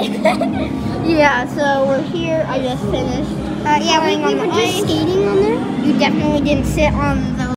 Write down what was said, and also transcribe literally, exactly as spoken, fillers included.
Yeah, so we're here. I just finished. Uh, yeah, we, we on were the just ice. skating on there. You definitely didn't sit on the